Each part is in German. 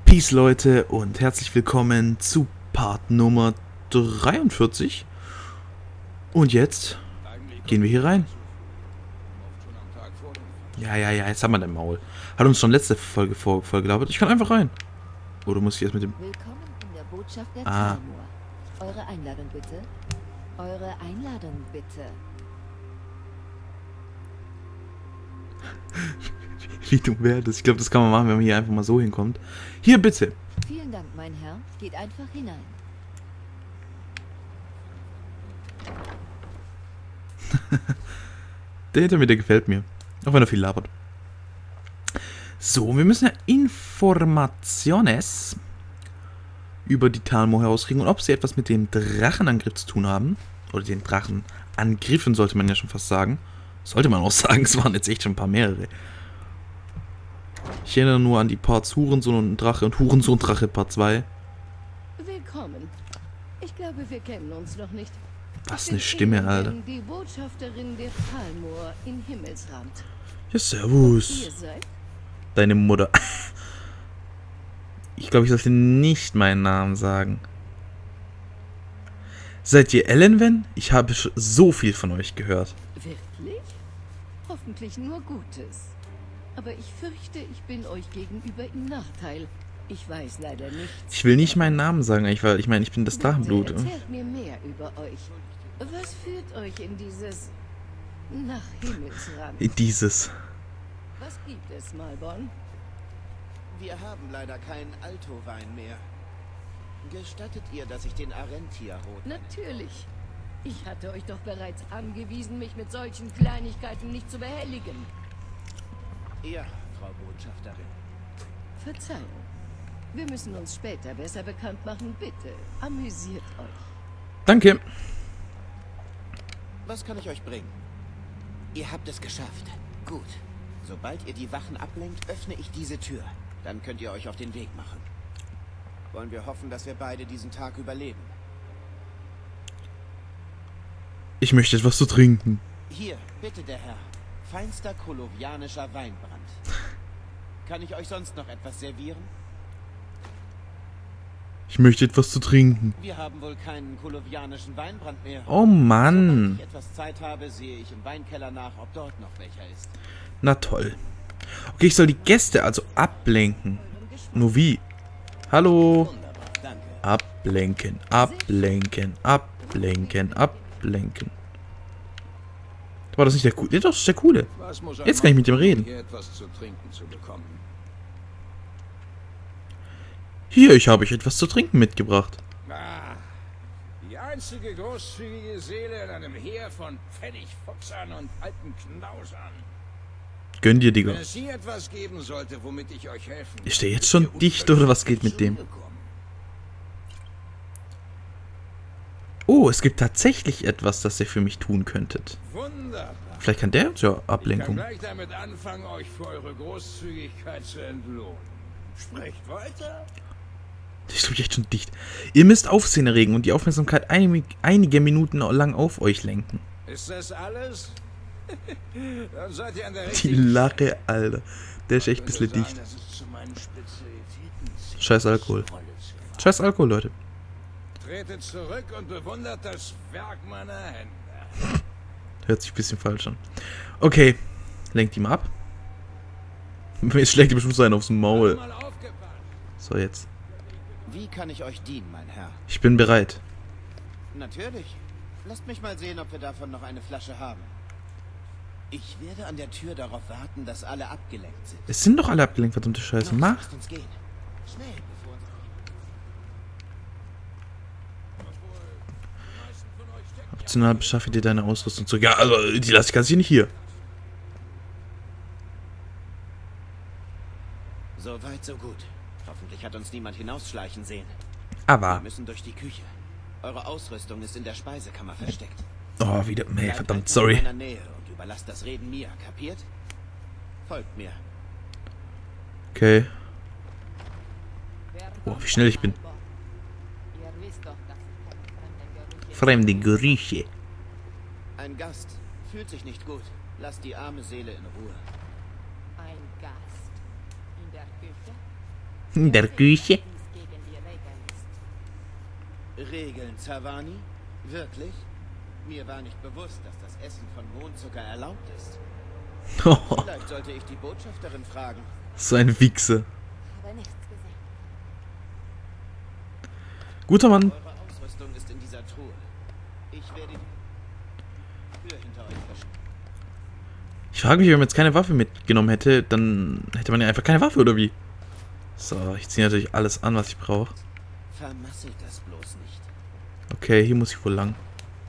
Peace Leute und herzlich willkommen zu Part Nummer 43. Und jetzt gehen wir hier rein. Ja, jetzt haben wir den Maul. Hat uns schon letzte Folge vorgelabert. Ich kann einfach rein. Oder muss ich jetzt mit dem... Willkommen in der Botschaft der Talmor. Eure Einladung bitte. Eure Einladung bitte. Wie dumm wäre das? Ich glaube, das kann man machen, wenn man hier einfach mal so hinkommt. Hier, bitte. Vielen Dank, mein Herr. Geht einfach hinein. Der hinter mir, der gefällt mir. Auch wenn er viel labert. So, wir müssen ja Informationes über die Talmor herauskriegen und ob sie etwas mit dem Drachenangriff zu tun haben. Oder den Drachenangriffen, sollte man ja schon fast sagen. Sollte man auch sagen, es waren jetzt echt schon ein paar mehrere. Ich erinnere nur an die Parts Hurensohn und Drache und Hurensohn Drache Part 2. Willkommen. Ich glaube, wir kennen uns noch nicht. Was eine Stimme, Alter. Die Botschafterin der Talmor in Himmelsrand. Ja, servus. Ihr seid? Deine Mutter. Ich glaube, ich sollte nicht meinen Namen sagen. Seid ihr Ellenwen? Ich habe so viel von euch gehört. Wirklich? Hoffentlich nur Gutes. Aber ich fürchte, ich bin euch gegenüber im Nachteil. Ich weiß leider nichts. Ich will nicht meinen Namen sagen, ich meine, ich bin das Bitte Drachenblut. erzählt mir mehr über euch. Was führt euch in dieses... nach Himmelsrand? Dieses. Was gibt es, Malborn? Wir haben leider keinen Alto-Wein mehr. Gestattet ihr, dass ich den Arentia rot? Natürlich. Ich hatte euch doch bereits angewiesen, mich mit solchen Kleinigkeiten nicht zu behelligen. Ja, Frau Botschafterin. Verzeihung. Wir müssen uns später besser bekannt machen. Bitte, amüsiert euch. Danke. Was kann ich euch bringen? Ihr habt es geschafft. Gut. Sobald ihr die Wachen ablenkt, öffne ich diese Tür. Dann könnt ihr euch auf den Weg machen. Wollen wir hoffen, dass wir beide diesen Tag überleben. Ich möchte etwas zu trinken. Hier, bitte der Herr. Feinster kolovianischer Weinbrand. Kann ich euch sonst noch etwas servieren? Ich möchte etwas zu trinken. Wir haben wohl keinen kolovianischen Weinbrand mehr. Oh Mann. Sobald ich etwas Zeit habe, sehe ich im Weinkeller nach, ob dort noch welcher ist. Na toll. Okay, ich soll die Gäste also ablenken. Nur wie? Hallo? Wunderbar, danke. Ablenken, ablenken, ablenken, ablenken. War das nicht der coole? Ja, doch, das ist der coole. Jetzt kann ich mit dem reden. Hier etwas zu trinken zu bekommen. Hier, ich habe euch etwas zu trinken mitgebracht. Ah, die einzige großzügige Seele in einem Heer von Pfennigfuchsern und alten Knausern. Gönn dir, Digga. Wenn es hier etwas geben sollte, womit ich euch helfen kann, Ist der jetzt schon dicht oder was geht mit dem? Oh, es gibt tatsächlich etwas, das ihr für mich tun könntet. Wunderbar. Vielleicht kann der uns ja Ich kann Ablenkung. gleich damit anfangen, euch für eure Großzügigkeit zu entlohnen. Sprecht weiter. Ich glaube, echt schon dicht. Ihr müsst Aufsehen erregen und die Aufmerksamkeit einige Minuten lang auf euch lenken. Ist das alles? Dann seid ihr an der Die richtigen Lache, Alter. Der ist echt ein bisschen dicht. dass es zu meinen Spezialitäten zählt, Scheiß Alkohol. Rolle zu haben. Scheiß Alkohol, Leute. Tretet zurück und bewundert das Werk meiner Hände. Hört sich ein bisschen falsch an. Okay. Lenkt ihn mal ab. Jetzt schlägt ihm bestimmt so einen aufs Maul. Mal aufgepasst. So, jetzt. Wie kann ich euch dienen, mein Herr? Ich bin bereit. Natürlich. Lasst mich mal sehen, ob wir davon noch eine Flasche haben. Ich werde an der Tür darauf warten, dass alle abgelenkt sind. Es sind doch alle abgelenkt, verdammte Scheiße. Los, Mach. lasst uns gehen. Schnell, bevor uns... Optional beschaffe dir deine Ausrüstung zurück. Ja, also, die lasse ich ganz hier nicht hier. So weit, so gut. Hoffentlich hat uns niemand hinausschleichen sehen. Wir Aber. müssen durch die Küche. Eure Ausrüstung ist in der Speisekammer versteckt. Oh, wieder. Nee, Bleibt verdammt, einfach sorry. in meiner Nähe und überlasst das Reden mir, kapiert? Folgt mir. Okay. Oh, wie schnell ich bin. Fremde Gerüche. Ein Gast. Fühlt sich nicht gut. Lasst die arme Seele in Ruhe. Ein Gast in der Küche? In der Küche. Regeln, Zavani? Wirklich? Mir war nicht bewusst, dass das Essen von Mondzucker erlaubt ist. Vielleicht sollte ich die Botschafterin fragen. So ein Wichse. Aber nichts gesehen. Guter Mann. Eure Ausrüstung ist in dieser Truhe. Ich werde die Tür hinter euch verschließen. Ich frage mich, wenn man jetzt keine Waffe mitgenommen hätte, dann hätte man ja einfach keine Waffe, oder wie? So, ich ziehe natürlich alles an, was ich brauche. Vermasselt das bloß nicht. Okay, hier muss ich wohl lang.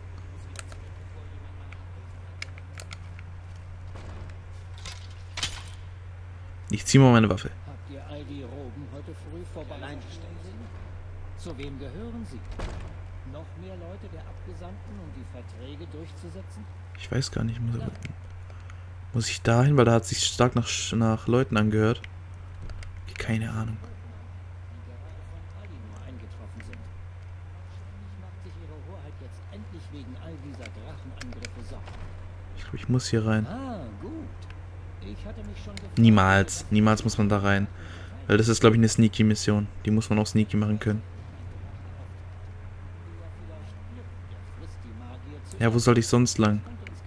Ich ziehe mal meine Waffe. Habt ihr all die Roben heute früh vorbei? Zu wem gehören sie? Noch mehr Leute der Abgesandten, um die Verträge durchzusetzen? Ich weiß gar nicht, muss ich da hin, weil da hat sich stark nach Leuten angehört. Keine Ahnung. Die gerade von Alinor eingetroffen sind. Wahrscheinlich macht sich ihre Hoheit jetzt endlich wegen all dieser Drachenangriffe Sorgen. Ich glaube, ich muss hier rein. Ah, gut. Ich hatte mich schon gefragt, Niemals. Niemals muss man da rein. Weil das ist, glaube ich, eine Sneaky-Mission. Die muss man auch sneaky machen können. Ja, wo soll ich sonst lang?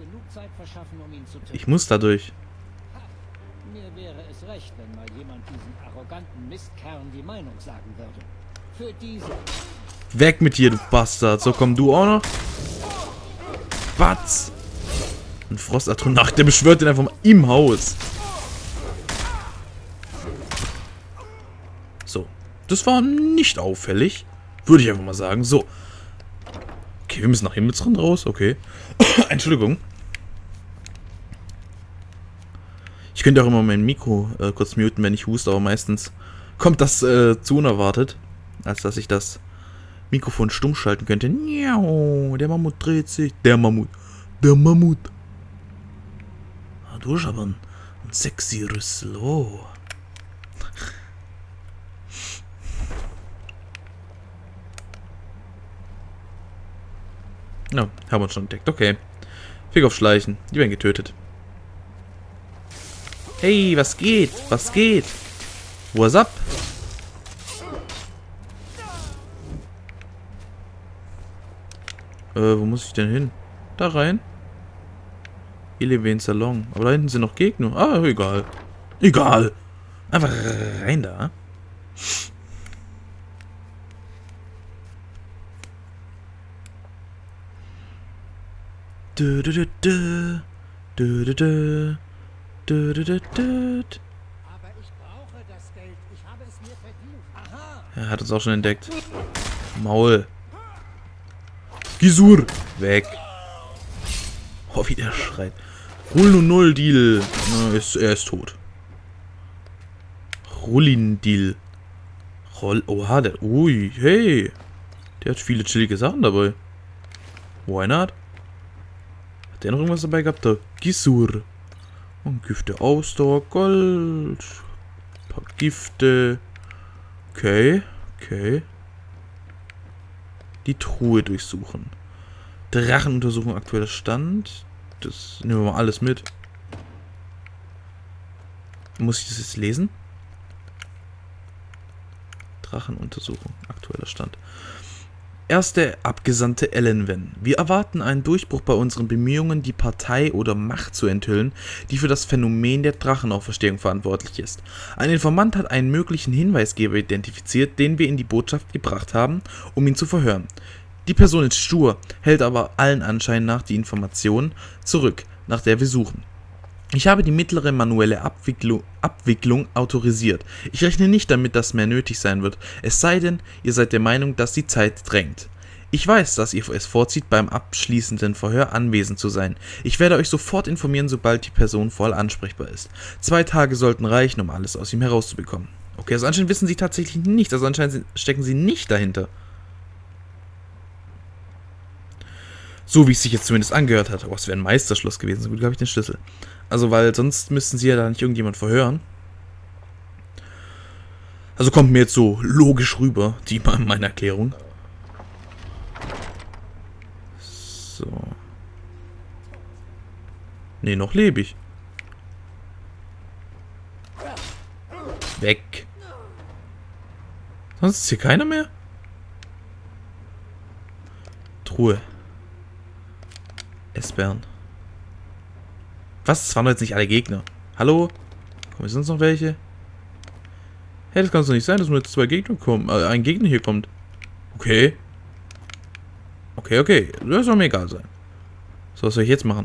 Ich muss da durch. Mir wäre es recht, wenn mal jemand diesen arroganten Mistkern die Meinung sagen würde. Für diese... Weg mit dir, du Bastard. So, komm du auch noch. Batz. Ein Frostatronach, der beschwört den einfach mal im Haus. So. Das war nicht auffällig. Würde ich einfach mal sagen. So. Okay, wir müssen nach Himmelsrand raus. Okay. Entschuldigung. Ich könnte auch immer mein Mikro kurz muten, wenn ich huste, aber meistens kommt das zu unerwartet, als dass ich das Mikrofon stumm schalten könnte. Niau, der Mammut dreht sich. Der Mammut. Der Mammut. Ah, du hast aber ein sexy Rüssel. Oh. Ja, haben wir uns schon entdeckt. Okay. Fick auf Schleichen. Die werden getötet. Hey, was geht? Was geht? What's up? Wo muss ich denn hin? Da rein? Eleven Salon. Aber da hinten sind noch Gegner. Ah, egal. Egal. Einfach rein da. Du, du, du, du. Du, du, du. Du, du, du, du. Aber ich brauche das Geld. Ich habe es mir verdient. Aha. Er hat uns auch schon entdeckt. Maul. Gisur. Weg. Oh, wie der schreit. Rull 0 Deal. Er ist tot. Rullin Deal. Oha, der. Ui, hey. Der hat viele chillige Sachen dabei. Why not? Hat der noch irgendwas dabei gehabt? Der Gisur. Und Gifte, Ausdauer, Gold. Ein paar Gifte. Okay, okay. Die Truhe durchsuchen. Drachenuntersuchung, aktueller Stand. Das nehmen wir mal alles mit. Muss ich das jetzt lesen? Drachenuntersuchung, aktueller Stand. Erste Abgesandte Elenwen. Wir erwarten einen Durchbruch bei unseren Bemühungen, die Partei oder Macht zu enthüllen, die für das Phänomen der Drachenauferstehung verantwortlich ist. Ein Informant hat einen möglichen Hinweisgeber identifiziert, den wir in die Botschaft gebracht haben, um ihn zu verhören. Die Person ist stur, hält aber allen Anschein nach die Information zurück, nach der wir suchen. Ich habe die mittlere manuelle Abwicklung autorisiert. Ich rechne nicht damit, dass mehr nötig sein wird, es sei denn, ihr seid der Meinung, dass die Zeit drängt. Ich weiß, dass ihr es vorzieht, beim abschließenden Verhör anwesend zu sein. Ich werde euch sofort informieren, sobald die Person voll ansprechbar ist. 2 Tage sollten reichen, um alles aus ihm herauszubekommen. Okay, also anscheinend wissen sie tatsächlich nicht, also anscheinend stecken sie nicht dahinter. So wie es sich jetzt zumindest angehört hat. Oh, es wäre ein Meisterschloss gewesen. So gut, habe ich den Schlüssel. Also, weil sonst müssten sie ja da nicht irgendjemand verhören. Also kommt mir jetzt so logisch rüber, meine Erklärung. So. Nee, noch lebe ich. Sonst ist hier keiner mehr? Truhe. S-Bären. Was? Das waren doch jetzt nicht alle Gegner. Hallo? Kommen sonst noch welche? Hey, das kann doch nicht sein, dass nur jetzt 2 Gegner kommen. Ein Gegner hier kommt. Okay. Okay. Das soll mir egal sein. So, was soll ich jetzt machen?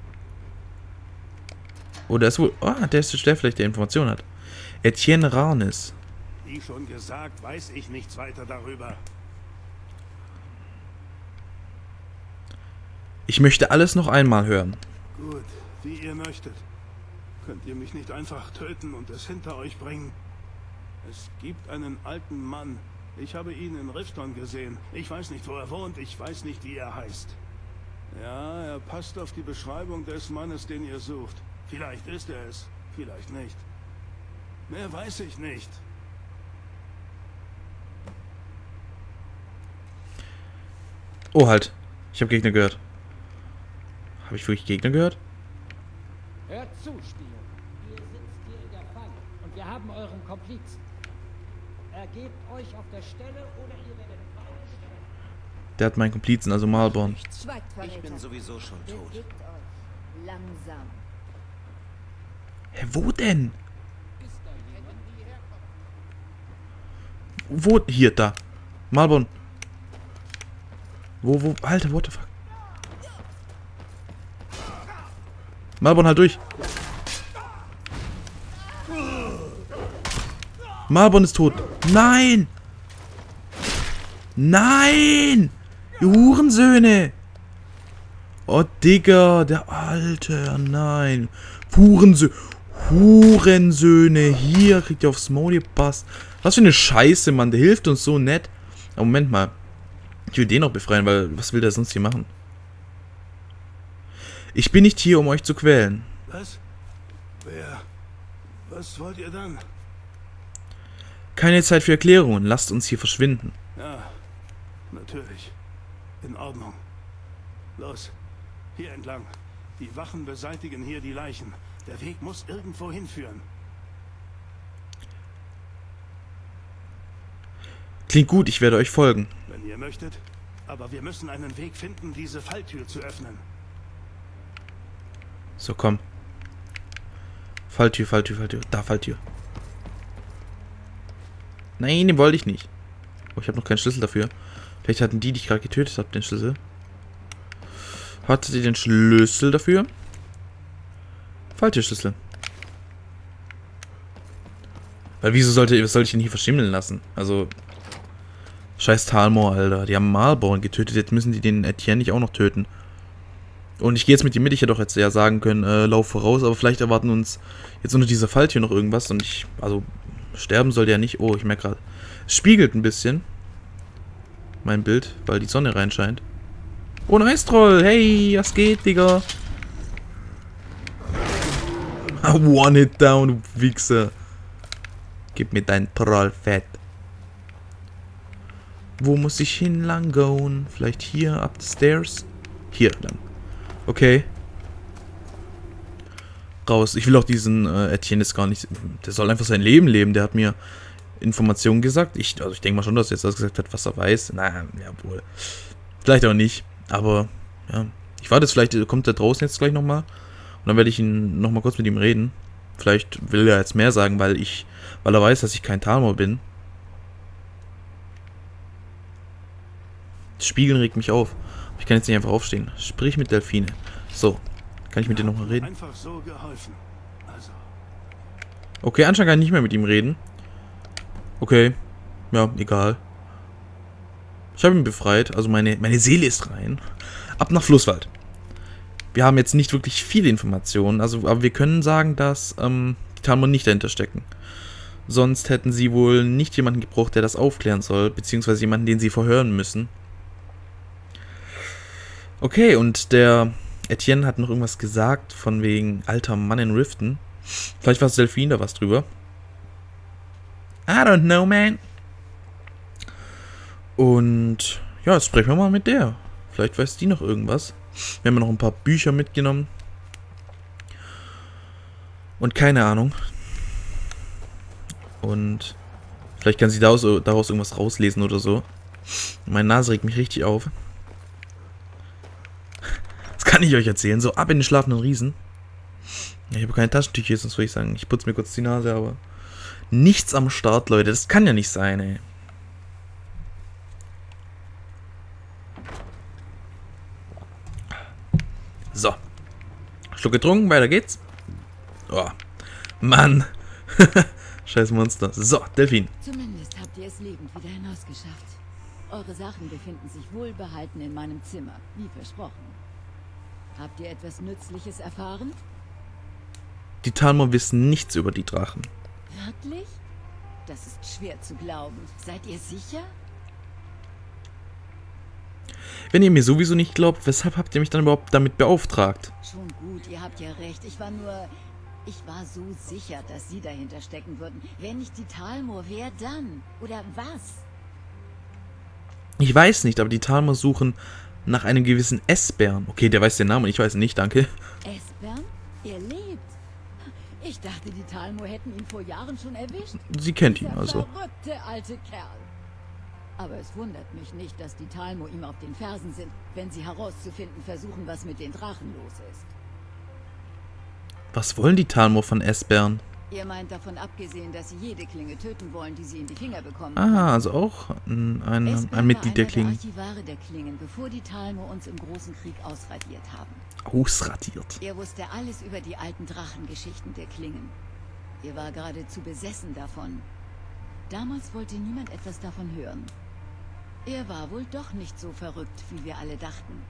Oh, der ist wohl... Ah, der ist der vielleicht, der Informationen hat. Etienne Ranes. Wie schon gesagt, weiß ich nichts weiter darüber. Ich möchte alles noch einmal hören. Gut, wie ihr möchtet. Könnt ihr mich nicht einfach töten und es hinter euch bringen? Es gibt einen alten Mann. Ich habe ihn in Rifton gesehen. Ich weiß nicht, wo er wohnt. Ich weiß nicht, wie er heißt. Ja, er passt auf die Beschreibung des Mannes, den ihr sucht. Vielleicht ist er es, vielleicht nicht. Mehr weiß ich nicht. Oh, halt. Ich habe Gegner gehört. Habe ich wirklich Gegner gehört? Hört zu, Spion. Ihr sitzt hier in der Falle und wir haben euren Komplizen. Ergebt euch auf der Stelle oder ihr werdet aufstellen. Der hat meinen Komplizen, also Malborn. Schweigt, Verräter. Ich bin sowieso schon tot. Bewegt euch. Langsam. Hä, wo denn? Wo? Hier, da. Malborn. Wo? Alter, what the fuck? Malborn, halt durch. Malborn ist tot. Nein! Nein! Ihr Hurensöhne! Oh, Digga, der Alte. Nein. Hurensöhne. Hier kriegt ihr aufs Maul gepasst. Was für eine Scheiße, Mann. Der hilft uns so nett. Aber Moment mal. Ich will den noch befreien, weil was will der sonst hier machen? Ich bin nicht hier, um euch zu quälen. Was? Wer? Was wollt ihr dann? Keine Zeit für Erklärungen. Lasst uns hier verschwinden. Ja, natürlich. In Ordnung. Los, hier entlang. Die Wachen beseitigen hier die Leichen. Der Weg muss irgendwo hinführen. Klingt gut, ich werde euch folgen. Wenn ihr möchtet. Aber wir müssen einen Weg finden, diese Falltür zu öffnen. So, komm. Falltür. Da, Falltür. Nein, den wollte ich nicht. Oh, ich habe noch keinen Schlüssel dafür. Vielleicht hatten die ich gerade getötet habe, den Schlüssel. Hattet ihr den Schlüssel dafür? Falltürschlüssel. Weil wieso sollte ich ihn hier verschimmeln lassen? Also... Scheiß Talmor, Alter. Die haben Malborn getötet. Jetzt müssen die den Etienne nicht auch noch töten. Und ich gehe jetzt mit ihm mit. Ich hätte doch jetzt ja sagen können, lauf voraus. Aber vielleicht erwarten uns jetzt unter dieser Falltür noch irgendwas. Und ich... Also, sterben soll der nicht. Oh, ich merke gerade. Es spiegelt ein bisschen. Mein Bild, weil die Sonne reinscheint. Oh, ein Eistroll. Hey, was geht, Digga? One it down, du Wichser. Gib mir dein Trollfett. Wo muss ich hin lang gehen? Vielleicht hier, up the stairs? Hier lang. Okay. Raus. Ich will auch diesen Etienne jetzt gar nicht... Der soll einfach sein Leben leben. Der hat mir Informationen gesagt. Also ich denke mal schon, dass er jetzt das gesagt hat, was er weiß. Naja, jawohl. Vielleicht auch nicht. Aber, ja. Ich warte jetzt, vielleicht kommt er draußen jetzt gleich nochmal. Und dann werde ich ihn nochmal kurz mit ihm reden. Vielleicht will er jetzt mehr sagen, weil er weiß, dass ich kein Talmor bin. Das Spiegeln regt mich auf. Ich kann jetzt nicht einfach aufstehen. Sprich mit Delfine. So. Kann ich mit dir nochmal reden? Einfach so geholfen. Also. Okay, anscheinend kann ich nicht mehr mit ihm reden. Okay. Ja, egal. Ich habe ihn befreit. Also meine Seele ist rein. Ab nach Flusswald. Wir haben jetzt nicht wirklich viele Informationen. Also, aber wir können sagen, dass die Talmor nicht dahinter stecken. Sonst hätten sie wohl nicht jemanden gebraucht, der das aufklären soll. Beziehungsweise jemanden, den sie verhören müssen. Okay, und der Etienne hat noch irgendwas gesagt von wegen alter Mann in Riften. Vielleicht weiß Delphine da was drüber. I don't know, man. Und ja, jetzt sprechen wir mal mit der. Vielleicht weiß die noch irgendwas. Wir haben noch ein paar Bücher mitgenommen. Und keine Ahnung. Und Vielleicht kann sie daraus irgendwas rauslesen oder so. Meine Nase regt mich richtig auf. Das kann ich euch erzählen. So, ab in den schlafenden Riesen. Ich habe keine Taschentücher, sonst würde ich sagen, ich putze mir kurz die Nase, aber... Nichts am Start, Leute. Das kann ja nicht sein, ey. So. Schluck getrunken, weiter geht's. Oh. Mann. Scheiß Monster. So, Delfin. Zumindest habt ihr es lebend wieder hinausgeschafft. Eure Sachen befinden sich wohlbehalten in meinem Zimmer, wie versprochen. Habt ihr etwas Nützliches erfahren? Die Talmor wissen nichts über die Drachen. Wirklich? Das ist schwer zu glauben. Seid ihr sicher? Wenn ihr mir sowieso nicht glaubt, weshalb habt ihr mich dann überhaupt damit beauftragt? Schon gut, ihr habt ja recht. Ich war so sicher, dass sie dahinter stecken würden. Wenn nicht die Talmor, wer dann? Oder was? Ich weiß nicht, aber die Talmor suchen nach einem gewissen Esbern. Okay, der weiß den Namen, ich weiß ihn nicht, danke. Esbern? Er lebt. Ich dachte, die Talmor hätten ihn vor Jahren schon erwischt. Sie kennt ihn Dieser also. verrückte alte Kerl. Aber es wundert mich nicht, dass die Talmor ihm auf den Fersen sind, wenn sie herauszufinden versuchen, was mit den Drachen los ist. Was wollen die Talmor von Esbern? Ihr meint davon abgesehen, dass sie jede Klinge töten wollen, die sie in die Finger bekommen. Ah, also auch ein Mitglied der Klingen. Archivare der Klingen, bevor die Talmor uns im Großen Krieg ausradiert haben. Ausradiert. Er wusste alles über die alten Drachengeschichten der Klingen. Er war geradezu besessen davon. Damals wollte niemand etwas davon hören. Er war wohl doch nicht so verrückt, wie wir alle dachten.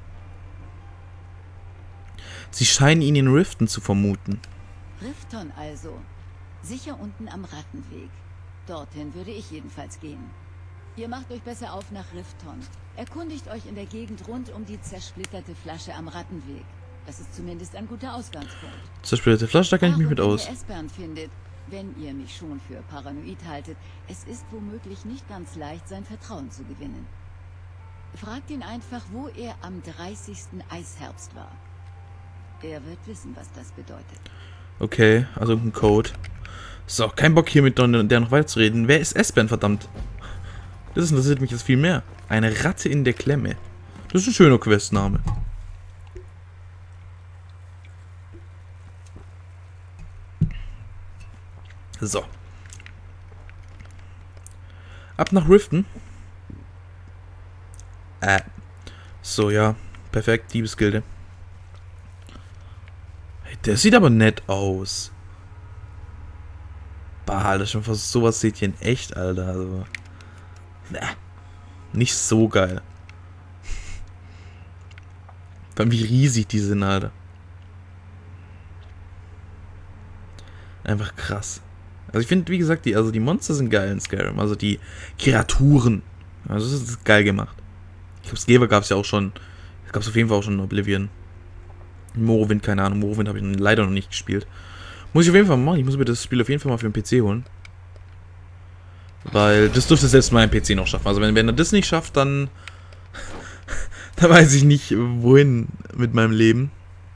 Sie scheinen ihn in Riften zu vermuten. Rifton also. Sicher unten am Rattenweg. Dorthin würde ich jedenfalls gehen. Ihr macht euch besser auf nach Rifton. Erkundigt euch in der Gegend rund um die zersplitterte Flasche am Rattenweg. Das ist zumindest ein guter Ausgangspunkt. Zersplitterte Flasche, da kenne ich mich mit aus. Wenn ihr Esbern findet, wenn ihr mich schon für paranoid haltet, es ist womöglich nicht ganz leicht, sein Vertrauen zu gewinnen. Fragt ihn einfach, wo er am 30. Eisherbst war. Er wird wissen, was das bedeutet. Okay, also ein Code. So, kein Bock hier mit der noch weiterzureden. Wer ist Esbern, verdammt? Das interessiert mich jetzt viel mehr. Eine Ratte in der Klemme. Das ist ein schöner Questname. So. Ab nach Riften. So, ja. Perfekt, Diebesgilde. Hey, der sieht aber nett aus. Bah, Alter, schon fast sowas seht ihr in echt, Alter. Also. Nicht so geil. Vor allem wie riesig die sind, Alter. Einfach krass. Also ich finde, wie gesagt, die Monster sind geil in Skyrim. Also die Kreaturen. Also das ist geil gemacht. Ich glaube, Skaver gab es ja auch schon. Es gab es auf jeden Fall auch schon in Oblivion. Morrowind, keine Ahnung. Morrowind habe ich leider noch nicht gespielt. Muss ich auf jeden Fall machen. Ich muss mir das Spiel auf jeden Fall mal für den PC holen. Weil das dürfte selbst mein PC noch schaffen. Also wenn er das nicht schafft, dann... dann weiß ich nicht, wohin mit meinem Leben.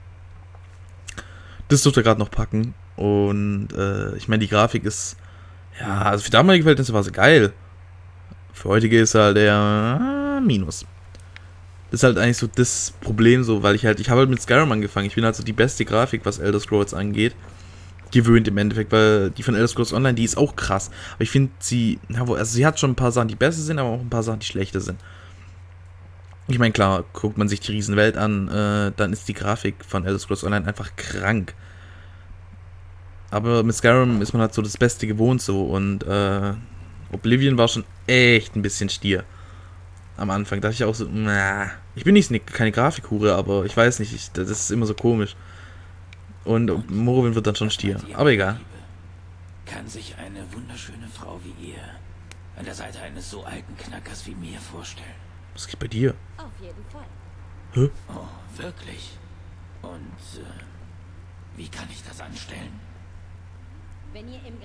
Das dürfte er gerade noch packen. Und ich meine, die Grafik ist... Ja, also für damalige Verhältnisse war sie geil. Für heutige ist halt der Minus. Das ist halt eigentlich so das Problem, so, weil ich habe halt mit Skyrim angefangen. Ich bin halt so die beste Grafik, was Elder Scrolls angeht, gewöhnt im Endeffekt, weil die von Elder Scrolls Online, die ist auch krass. Aber ich finde sie, also sie hat schon ein paar Sachen, die besser sind, aber auch ein paar Sachen, die schlechter sind. Ich meine, klar, guckt man sich die Riesenwelt an, dann ist die Grafik von Elder Scrolls Online einfach krank. Aber mit Skyrim ist man halt so das Beste gewohnt so und Oblivion war schon echt ein bisschen Stier. Am Anfang dachte ich auch so, ich bin keine Grafikhure, aber ich weiß nicht, das ist immer so komisch. Und Morrowind wird dann schon Stier, aber egal. Kann sich eine wunderschöne Frau wie ihr an der Seite eines so alten Knackers wie mir vorstellen? Was geht bei dir? Auf jeden Fall. Hä? Oh, wirklich? Und wie kann ich das anstellen? Wenn ihr im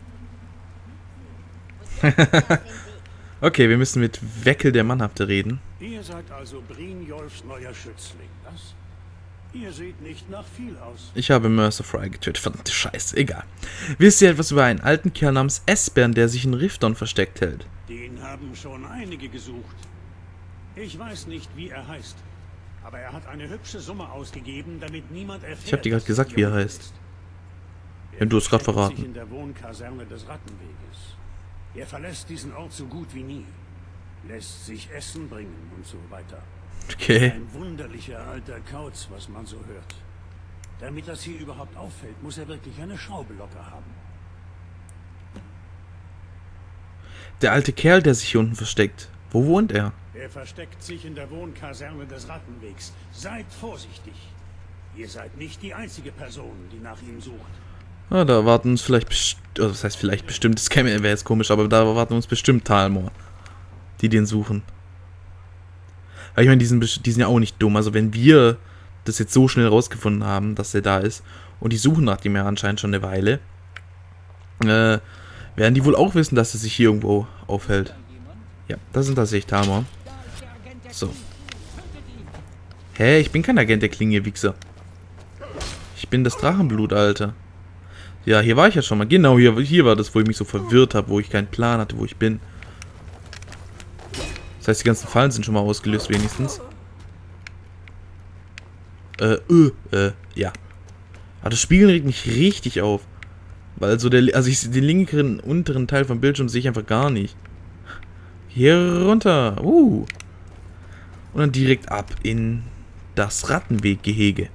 Grab liegt. Okay, wir müssen mit Weckel der Mannhafte reden. Ihr seid also Brynjolfs neuer Schützling, was? Ihr seht nicht nach viel aus. Ich habe Mercer Fry getötet. Verdammte Scheiße, egal. Wisst ihr etwas über einen alten Kerl namens Esbern, der sich in Rifton versteckt hält? Den haben schon einige gesucht. Ich weiß nicht, wie er heißt. Aber er hat eine hübsche Summe ausgegeben, damit niemand erfährt. Ich habe dir gerade gesagt, wie er heißt. Ja, du hast gerade verraten. Sich in der Wohnkaserne des Rattenweges. Er verlässt diesen Ort so gut wie nie. Lässt sich Essen bringen und so weiter. Okay. Ein wunderlicher alter Kauz, was man so hört. Damit das hier überhaupt auffällt, muss er wirklich eine Schraube locker haben. Der alte Kerl, der sich hier unten versteckt. Wo wohnt er? Er versteckt sich in der Wohnkaserne des Rattenwegs. Seid vorsichtig. Ihr seid nicht die einzige Person, die nach ihm sucht. Ah, da erwarten uns vielleicht das heißt vielleicht bestimmt, das wäre jetzt komisch, aber da erwarten uns bestimmt Talmor, die den suchen. Aber ich meine, die sind ja auch nicht dumm. Also wenn wir das jetzt so schnell rausgefunden haben, dass er da ist, und die suchen nach dem ja anscheinend schon eine Weile, werden die wohl auch wissen, dass er sich hier irgendwo aufhält. Ja, das sind tatsächlich Talmor. So. Hä, ich bin kein Agent der Klinge, Wichser. Ich bin das Drachenblut, Alter. Ja, hier war ich ja schon mal. Genau, hier war das, wo ich mich so verwirrt habe, wo ich keinen Plan hatte, wo ich bin. Das heißt, die ganzen Fallen sind schon mal ausgelöst, wenigstens. Ja. Aber das Spiegeln regt mich richtig auf. Weil so den linkeren, unteren Teil vom Bildschirm sehe ich einfach gar nicht. Hier runter. Und dann direkt ab in das Rattenweggehege.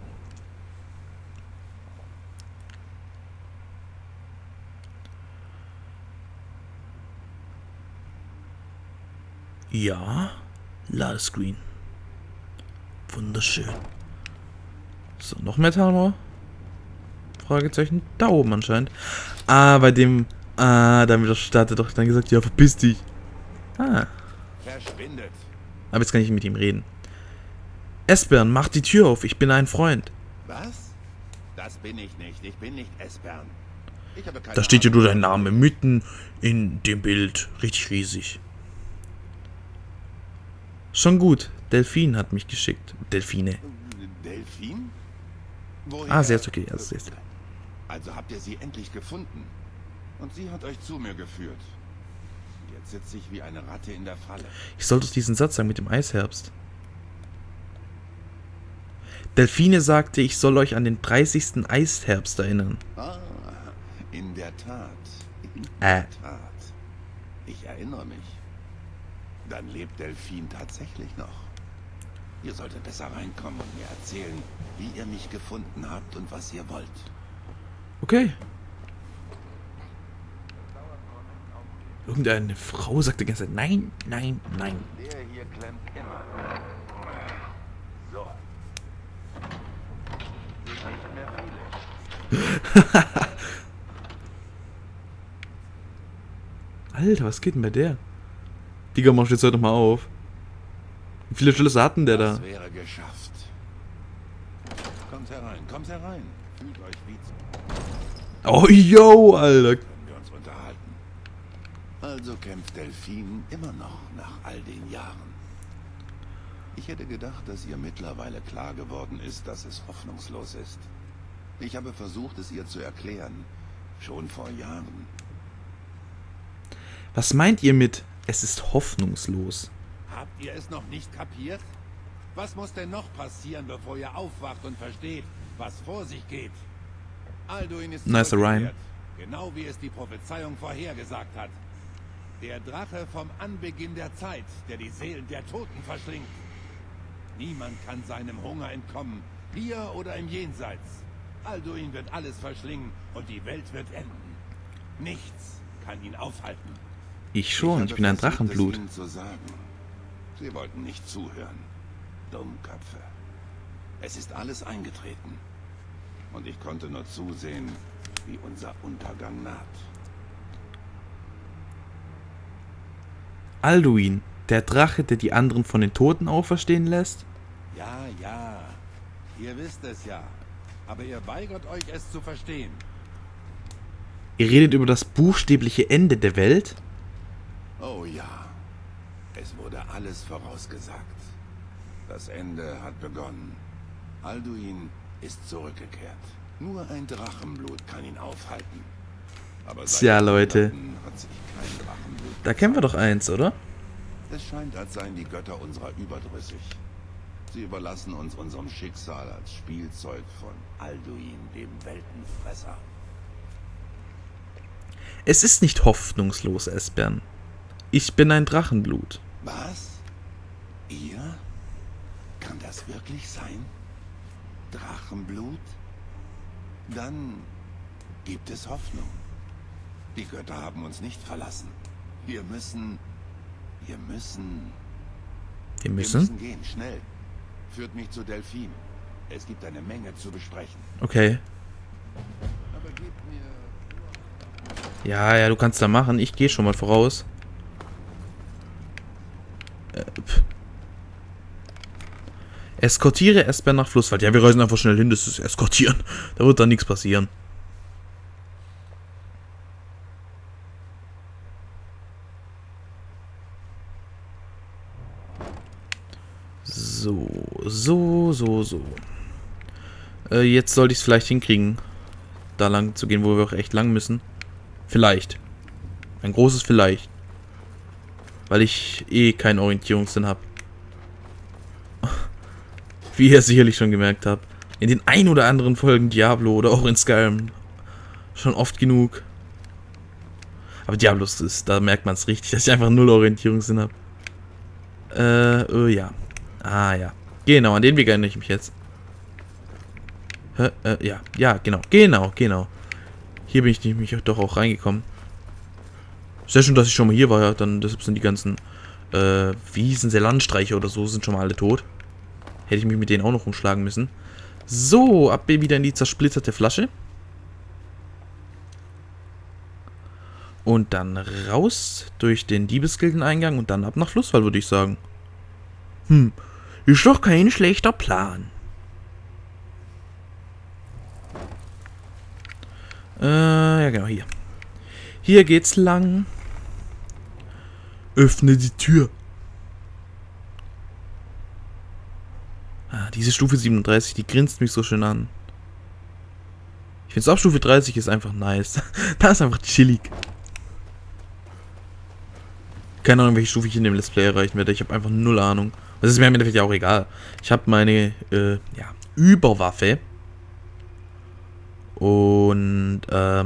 Ja, Ladescreen. Wunderschön. So, noch mehr Talmor? Fragezeichen. Da oben anscheinend. Bei dem... damit hat er doch dann gesagt, ja, verpiss dich. Verschwindet. Aber jetzt kann ich mit ihm reden. Esbern, mach die Tür auf, ich bin ein Freund. Was? Das bin ich nicht. Ich bin nicht Esbern. Ich habe keine Da steht ja Ahnung. nur dein Name mitten in dem Bild. Richtig riesig. Schon gut. Delphine hat mich geschickt. Delphine. Delphine? Woher? Sehr ist okay. Also habt ihr sie endlich gefunden. Und sie hat euch zu mir geführt. Jetzt sitze ich wie eine Ratte in der Falle. Ich sollte diesen Satz sagen mit dem Eisherbst. Delphine sagte, ich soll euch an den 30. Eisherbst erinnern. In der Tat. In der Tat. Ich erinnere mich. Dann lebt Delphine tatsächlich noch. Ihr solltet besser reinkommen und mir erzählen, wie ihr mich gefunden habt und was ihr wollt. Okay. Irgendeine Frau sagte die ganze Zeit, nein, nein, nein. Der hier klemmt immer. So. Sind nicht mehr viele. Alter, was geht denn bei der? Digga, mach jetzt heute noch mal auf. Wie viele Schlüssel hatten der da? Das wäre geschafft. Kommt herein. Fühlt euch wie zu. Oh, yo, Alter. Können wir uns unterhalten. Also kämpft Delphine immer noch nach all den Jahren. Ich hätte gedacht, dass ihr mittlerweile klar geworden ist, dass es hoffnungslos ist. Ich habe versucht, es ihr zu erklären. Schon vor Jahren. Was meint ihr mit, es ist hoffnungslos? Habt ihr es noch nicht kapiert? Was muss denn noch passieren, bevor ihr aufwacht und versteht, was vor sich geht? Alduin ist Nicer Rhyme. Genau wie es die Prophezeiung vorhergesagt hat. Der Drache vom Anbeginn der Zeit, der die Seelen der Toten verschlingt. Niemand kann seinem Hunger entkommen, hier oder im Jenseits. Alduin wird alles verschlingen und die Welt wird enden. Nichts kann ihn aufhalten. Ich schon, ich bin ein Drachenblut. Es ihnen zu sagen. Sie wollten nicht zuhören. Dummköpfe. Es ist alles eingetreten. Und ich konnte nur zusehen, wie unser Untergang naht. Alduin, der Drache, der die anderen von den Toten auferstehen lässt? Ja. Ihr wisst es ja. Aber ihr weigert euch, es zu verstehen. Ihr redet über das buchstäbliche Ende der Welt? Oh ja. Es wurde alles vorausgesagt. Das Ende hat begonnen. Alduin ist zurückgekehrt. Nur ein Drachenblut kann ihn aufhalten. Aber Tja, Leute. Hat sich kein Drachenblut Da kennen wir doch eins, oder? Es scheint, als seien die Götter unserer überdrüssig. Sie überlassen uns unserem Schicksal als Spielzeug von Alduin, dem Weltenfresser. Es ist nicht hoffnungslos, Esbern. Ich bin ein Drachenblut. Was? Ihr? Kann das wirklich sein? Drachenblut? Dann gibt es Hoffnung. Die Götter haben uns nicht verlassen. Wir müssen gehen, schnell. Führt mich zu Delphine. Es gibt eine Menge zu besprechen. Okay. Aber gebt mir... Ja, du kannst da machen. Ich gehe schon mal voraus. Eskortiere Esbern nach Flusswald. Ja, wir reisen einfach schnell hin. Das ist Eskortieren. Da wird dann nichts passieren. So. Jetzt sollte ich es vielleicht hinkriegen, da lang zu gehen, wo wir auch echt lang müssen. Vielleicht. Ein großes Vielleicht. Weil ich eh keinen Orientierungssinn habe. Wie ihr sicherlich schon gemerkt habt. In den ein oder anderen Folgen Diablo oder auch in Skyrim. Schon oft genug. Aber Diablo ist, da merkt man es richtig, dass ich einfach null Orientierungssinn habe. Ja. Ah, ja. Genau, an den Weg erinnere ich mich jetzt. Ja, genau. Hier bin ich nämlich doch auch reingekommen. Sehr schön, dass ich schon mal hier war, ja. Dann, deshalb sind die ganzen, wie hießen sie, Landstreicher oder so, sind schon mal alle tot. Hätte ich mich mit denen auch noch umschlagen müssen. So, ab wieder in die zersplitterte Flasche. Und dann raus durch den Diebesgildeneingang und dann ab nach Flusswald, würde ich sagen. Ist doch kein schlechter Plan. Ja genau, hier. Hier geht's lang. Öffne die Tür. Diese Stufe 37, die grinst mich so schön an. Ich finde es auch Stufe 30 ist einfach nice. Da ist einfach chillig. Keine Ahnung, welche Stufe ich in dem Let's Play erreichen werde. Ich habe einfach null Ahnung. Das ist mir im Endeffekt ja auch egal. Ich habe meine Überwaffe. Und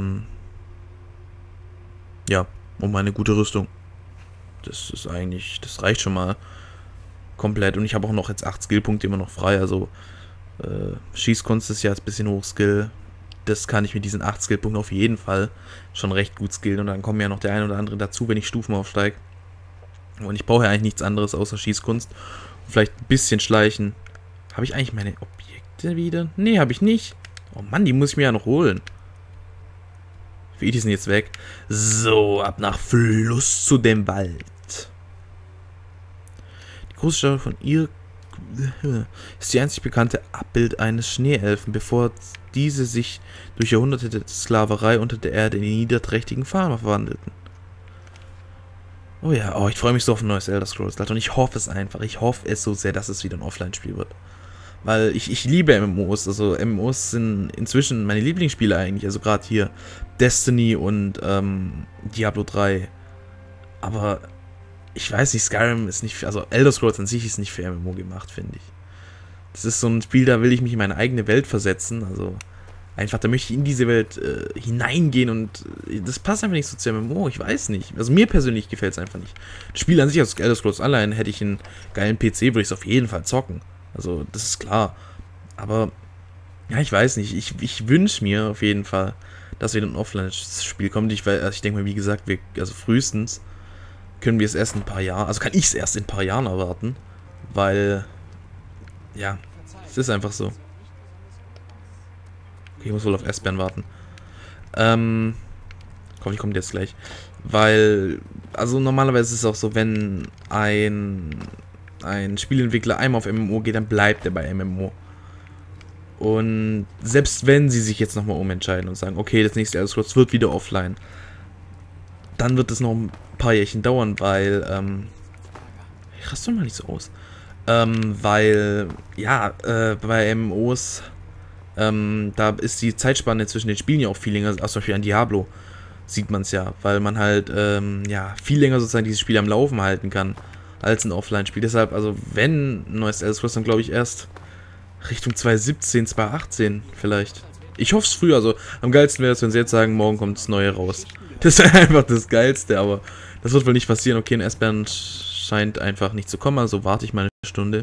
und meine gute Rüstung. Das ist eigentlich, das reicht schon mal komplett. Und ich habe auch noch jetzt 8 Skillpunkte immer noch frei. Also Schießkunst ist ja jetzt ein bisschen Hochskill. Das kann ich mit diesen 8 Skillpunkten auf jeden Fall schon recht gut skillen. Und dann kommen ja noch der ein oder andere dazu, wenn ich Stufen aufsteige. Und ich brauche ja eigentlich nichts anderes außer Schießkunst. Und vielleicht ein bisschen schleichen. Habe ich eigentlich meine Objekte wieder? Nee, habe ich nicht. Oh Mann, die muss ich mir ja noch holen. Wie, die sind jetzt weg. So, ab nach Fluss zu dem Wald. Die große Statue von ihr ist die einzig bekannte Abbild eines Schneeelfen, bevor diese sich durch Jahrhunderte der Sklaverei unter der Erde in die niederträchtigen Farmer verwandelten. Oh ja, ich freue mich so auf ein neues Elder Scrolls. Und ich hoffe es einfach. Ich hoffe es so sehr, dass es wieder ein Offline-Spiel wird. Weil ich liebe MMOs. Also MMOs sind inzwischen meine Lieblingsspiele eigentlich. Also gerade hier Destiny und Diablo 3. Aber ich weiß nicht, Skyrim ist nicht... Also Elder Scrolls an sich ist nicht für MMO gemacht, finde ich. Das ist so ein Spiel, da will ich mich in meine eigene Welt versetzen. Also einfach, da möchte ich in diese Welt hineingehen und das passt einfach nicht so zu MMO, ich weiß nicht. Also mir persönlich gefällt es einfach nicht. Das Spiel an sich, also Elder Scrolls Online, hätte ich einen geilen PC, würde ich es auf jeden Fall zocken. Also das ist klar. Aber, ja, ich weiß nicht. Ich wünsche mir auf jeden Fall, dass wieder ein Offline-Spiel kommt. Ich denke mal, wie gesagt, also frühestens können wir es erst in ein paar Jahren, also kann ich es erst in ein paar Jahren erwarten. Weil, ja, es ist einfach so. Ich muss wohl auf Esbern warten. Hoffentlich kommt jetzt gleich. Weil, also normalerweise ist es auch so, wenn ein Spielentwickler einmal auf MMO geht, dann bleibt er bei MMO. Und selbst wenn sie sich jetzt nochmal umentscheiden und sagen, okay, das nächste Elder Scrolls wird wieder offline, dann wird es noch ein paar Jährchen dauern, weil, ich raste doch mal nicht so aus. Weil, ja, bei MMOs, da ist die Zeitspanne zwischen den Spielen ja auch viel länger, als zum Beispiel an Diablo sieht man es ja, weil man halt, ja, viel länger sozusagen dieses Spiel am Laufen halten kann, als ein Offline-Spiel. Deshalb, also wenn ein neues Elder Scrolls, dann glaube ich erst Richtung 2017, 2018 vielleicht. Ich hoffe es früher, also am geilsten wäre es, wenn sie jetzt sagen, morgen kommt das Neue raus. Das wäre einfach das Geilste, aber das wird wohl nicht passieren. Okay, ein S-Band scheint einfach nicht zu kommen, also warte ich mal eine Stunde.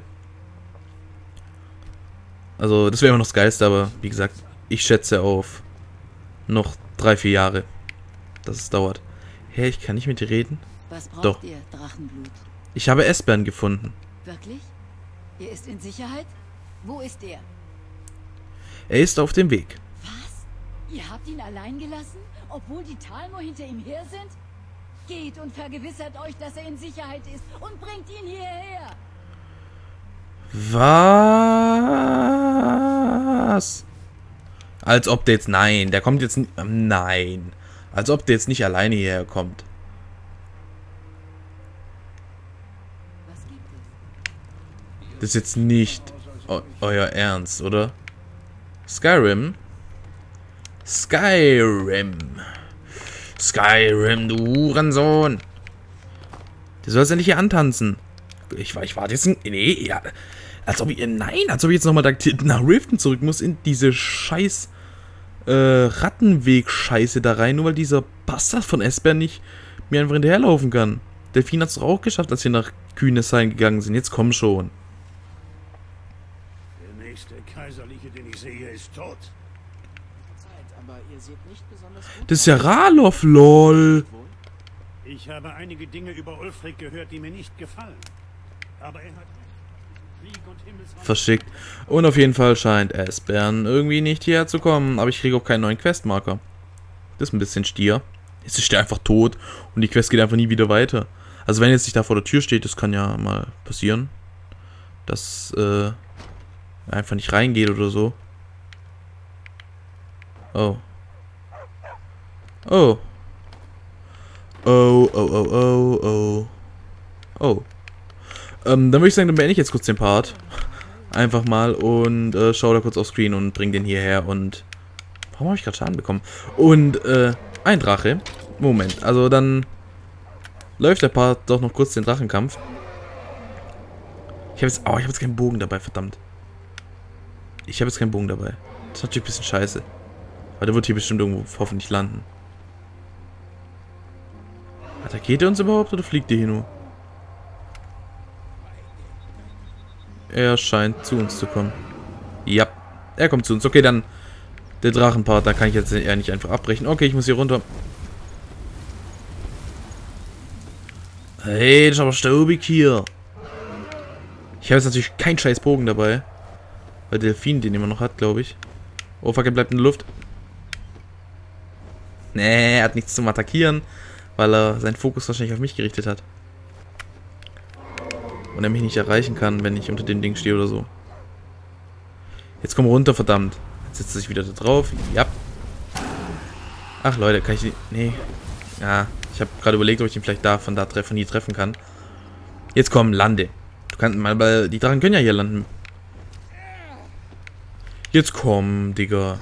Also das wäre immer noch das Geilste, aber wie gesagt, ich schätze auf noch 3-4 Jahre, dass es dauert. Hä, ich kann nicht mit dir reden? Was braucht Doch. ihr, Drachenblut? Ich habe S-Band gefunden. Wirklich? Er ist in Sicherheit? Wo ist er? Er ist auf dem Weg. Was? Ihr habt ihn allein gelassen, obwohl die Talmor hinter ihm her sind? Geht und vergewissert euch, dass er in Sicherheit ist und bringt ihn hierher. Was? Als ob der jetzt... Nein, der kommt jetzt... Nein. Als ob der jetzt nicht alleine hierher kommt. Was gibt es? Das ist jetzt nicht euer Ernst, oder? Skyrim? Skyrim. Skyrim, du Hurensohn. Du sollst ja nicht hier antanzen. Ich warte jetzt... Nee, ja... Als ob ich... Nein, als ob ich jetzt nochmal nach Riften zurück muss in diese scheiß... Rattenweg-Scheiße da rein, nur weil dieser Bastard von Esper nicht mir einfach hinterherlaufen kann. Delfin hat es doch auch geschafft, als wir nach Kühneshain gegangen sind. Jetzt komm schon. Der nächste Kaiserliche, den ich sehe, ist tot. Das ist ja Ralof, lol. Ich habe einige Dinge über Ulfric gehört, die mir nicht gefallen. Aber er hat Krieg und Himmelsraum Verschickt. Und auf jeden Fall scheint Esbern irgendwie nicht hierher zu kommen. Aber ich kriege auch keinen neuen Questmarker. Das ist ein bisschen stier. Jetzt ist der einfach tot und die Quest geht einfach nie wieder weiter. Also wenn jetzt nicht da vor der Tür steht, das kann ja mal passieren. Dass er einfach nicht reingeht oder so. Oh. Oh. Oh, oh, oh, oh, oh. Oh. Dann würde ich sagen, dann beende ich jetzt kurz den Part. Einfach mal und schau da kurz auf Screen und bring den hierher und... Warum habe ich gerade Schaden bekommen? Und, ein Drache. Moment, also dann läuft der Part doch noch kurz den Drachenkampf. Ich habe jetzt... Oh, ich habe jetzt keinen Bogen dabei, verdammt. Ich habe jetzt keinen Bogen dabei. Das ist natürlich ein bisschen scheiße. Weil der wird hier bestimmt irgendwo hoffentlich landen. Attackiert er uns überhaupt oder fliegt der hier nur? Er scheint zu uns zu kommen. Ja, er kommt zu uns. Okay, dann der Drachenpart, da kann ich jetzt eher nicht einfach abbrechen. Okay, ich muss hier runter. Hey, das ist aber staubig hier. Ich habe jetzt natürlich keinen scheiß Bogen dabei. Weil Delfin den immer noch hat, glaube ich. Oh, fuck, er bleibt in der Luft. Nee, er hat nichts zum Attackieren. Weil er seinen Fokus wahrscheinlich auf mich gerichtet hat. Und er mich nicht erreichen kann, wenn ich unter dem Ding stehe oder so. Jetzt komm runter, verdammt. Jetzt setzt er sich wieder da drauf. Ja. Ach, Leute, kann ich die... Nee. Ja, ich habe gerade überlegt, ob ich ihn vielleicht von hier treffen kann. Jetzt komm, lande. Du kannst mal, weil die Drachen können ja hier landen. Jetzt komm, Digga.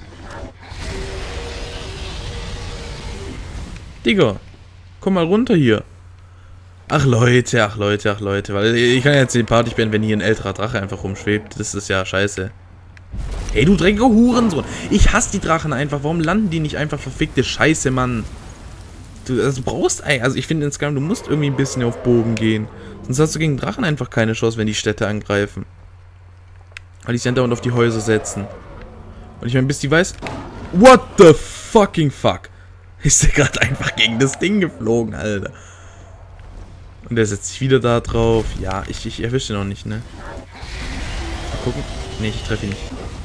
Digga. Komm mal runter hier. Ach Leute, ach Leute, ach Leute. Weil ich kann jetzt den Part nicht beenden, wenn hier ein älterer Drache einfach rumschwebt. Das ist ja scheiße. Hey, du dreckiger Hurensohn. Ich hasse die Drachen einfach. Warum landen die nicht einfach verfickte Scheiße, Mann? Du brauchst... Also ich finde in Skyrim, du musst irgendwie ein bisschen auf Bogen gehen. Sonst hast du gegen Drachen einfach keine Chance, wenn die Städte angreifen. Weil die sich andauernd auf die Häuser setzen. Und ich meine, bis die weiß... What the fucking fuck? Ist der gerade einfach gegen das Ding geflogen, Alter. Und der setzt sich wieder da drauf. Ja, ich erwische ihn noch nicht, ne? Mal gucken. Ne, ich treffe ihn nicht.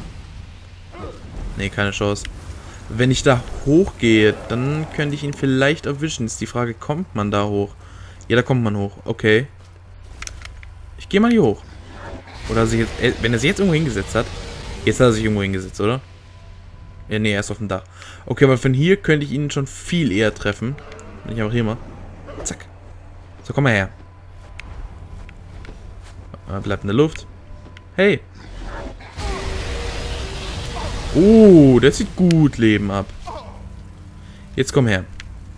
Ne, keine Chance. Wenn ich da hochgehe, dann könnte ich ihn vielleicht erwischen. Ist die Frage, kommt man da hoch? Ja, da kommt man hoch. Okay. Ich gehe mal hier hoch. Oder wenn er sich jetzt irgendwo hingesetzt hat. Jetzt hat er sich irgendwo hingesetzt, oder? Ja, ne, er ist auf dem Dach. Okay, aber von hier könnte ich ihn schon viel eher treffen. Wenn ich einfach hier mal. Zack. So, komm mal her. Er bleibt in der Luft. Hey. Oh, der zieht gut Leben ab. Jetzt komm her.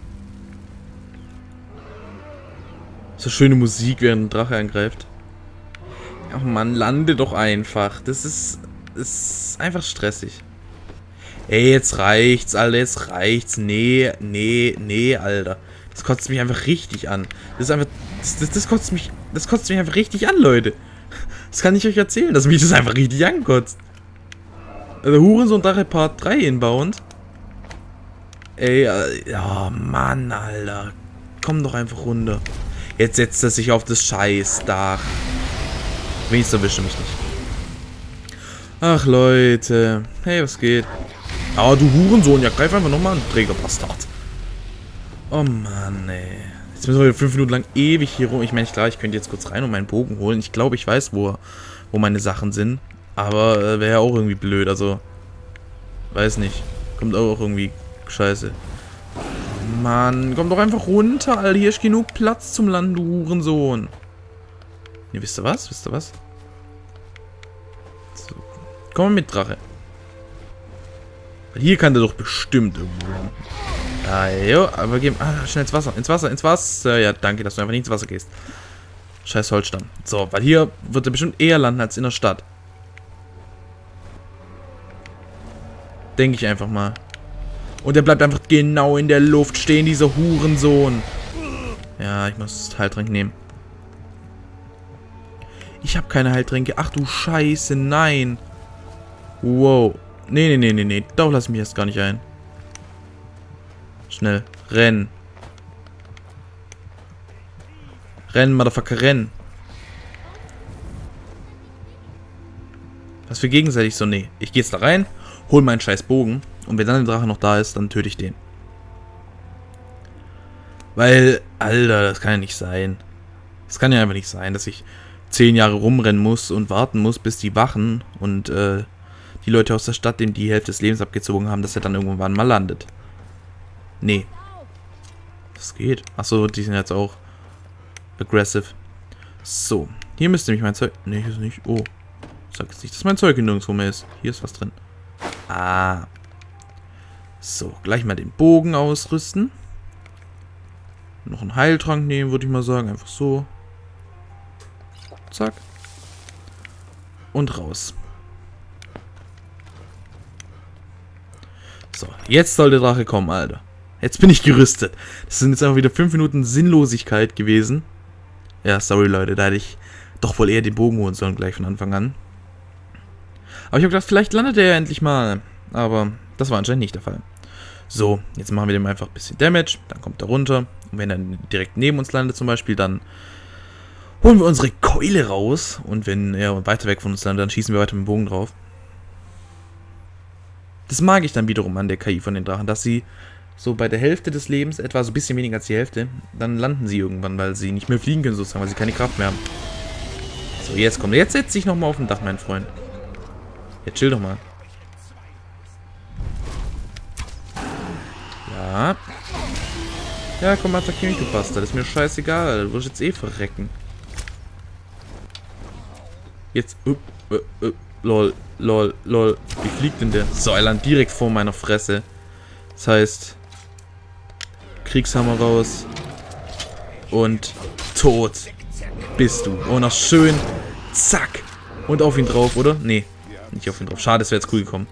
So schöne Musik, während ein Drache angreift. Ach man, lande doch einfach. Das ist einfach stressig. Ey, jetzt reicht's, Alter, jetzt reicht's. Nee, Alter. Das kotzt mich einfach richtig an. Das ist einfach, das kotzt mich einfach richtig an, Leute. Das kann ich euch erzählen, dass mich das einfach richtig ankotzt. Also Hurensohn Drache Part 3 inbound. Ey, ja, Mann, Alter. Komm doch einfach runter. Jetzt setzt er sich auf das Scheißdach. Wenigstens erwische mich nicht. Ach, Leute. Hey, was geht? Ah, du Hurensohn. Ja, greif einfach nochmal an, träger Bastard. Oh, Mann, ey. Jetzt müssen wir 5 Minuten lang ewig hier rum. Ich meine, klar, ich könnte jetzt kurz rein und meinen Bogen holen. Ich glaube, ich weiß, wo meine Sachen sind. Aber wäre ja auch irgendwie blöd. Also, weiß nicht. Kommt auch irgendwie scheiße. Mann, komm doch einfach runter, Alter. Hier ist genug Platz zum Landen, du Hurensohn. Ne, wisst ihr was? Wisst ihr was? So. Komm mal mit, Drache. Weil hier kann der doch bestimmt irgendwo landen. Ah, jo, aber gehen. Ah, schnell ins Wasser. Ins Wasser, ins Wasser. Ja, danke, dass du einfach nicht ins Wasser gehst. Scheiß Holzstamm. So, weil hier wird er bestimmt eher landen als in der Stadt. Denke ich einfach mal. Und er bleibt einfach genau in der Luft stehen, dieser Hurensohn. Ja, ich muss Heiltrank nehmen. Ich habe keine Heiltränke. Ach du Scheiße, nein. Wow. Nee. Darauf lass ich mich erst gar nicht ein. Schnell. Rennen. Rennen, Motherfucker, rennen. Was für gegenseitig so? Nee. Ich gehe jetzt da rein, hol meinen scheiß Bogen. Und wenn dann der Drache noch da ist, dann töte ich den. Weil, Alter, das kann ja nicht sein. Das kann ja einfach nicht sein, dass ich 10 Jahre rumrennen muss und warten muss, bis die Wachen und die Leute aus der Stadt, dem die Hälfte des Lebens abgezogen haben, dass er dann irgendwann mal landet. Nee. Das geht. Achso, die sind jetzt auch aggressive. So. Hier müsste nämlich mein Zeug... Nee, hier ist nicht... Oh. Sag jetzt nicht, dass mein Zeug nirgendwo mehr ist. Hier ist was drin. Ah. So, gleich mal den Bogen ausrüsten. Noch einen Heiltrank nehmen, würde ich mal sagen. Einfach so. Zack. Und raus. So, jetzt soll der Drache kommen, Alter. Jetzt bin ich gerüstet. Das sind jetzt einfach wieder 5 Minuten Sinnlosigkeit gewesen. Ja, sorry, Leute. Da hätte ich doch wohl eher den Bogen holen sollen, gleich von Anfang an. Aber ich habe gedacht, vielleicht landet er ja endlich mal. Aber das war anscheinend nicht der Fall. So, jetzt machen wir dem einfach ein bisschen Damage. Dann kommt er runter. Und wenn er direkt neben uns landet zum Beispiel, dann holen wir unsere Keule raus. Und wenn er weiter weg von uns landet, dann schießen wir weiter mit dem Bogen drauf. Das mag ich dann wiederum an der KI von den Drachen, dass sie so bei der Hälfte des Lebens, etwa so ein bisschen weniger als die Hälfte, dann landen sie irgendwann, weil sie nicht mehr fliegen können sozusagen, weil sie keine Kraft mehr haben. So, jetzt kommt er. Jetzt setz dich nochmal auf dem Dach, mein Freund. Jetzt chill doch mal. Ja. Ja, komm, attackier mich, du Bastard. Das ist mir scheißegal, Alter. Du wirst jetzt eh verrecken. Jetzt, lol. Wie fliegt denn der? So, er landet direkt vor meiner Fresse. Das heißt, Kriegshammer raus. Und tot bist du. Oh, noch schön. Zack. Und auf ihn drauf, oder? Nee, nicht auf ihn drauf. Schade, das wäre jetzt cool gekommen.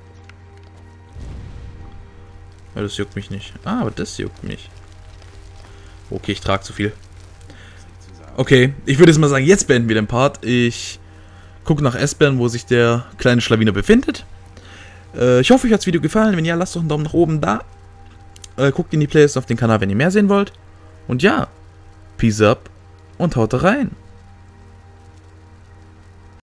Ja, das juckt mich nicht. Ah, aber das juckt mich. Okay, ich trage zu viel. Okay, ich würde jetzt mal sagen, jetzt beenden wir den Part. Ich gucke nach Esbern, wo sich der kleine Schlawiner befindet. Ich hoffe, euch hat das Video gefallen. Wenn ja, lasst doch einen Daumen nach oben da. Guckt in die Playlist auf den Kanal, wenn ihr mehr sehen wollt. Und ja, Peace up und haut rein.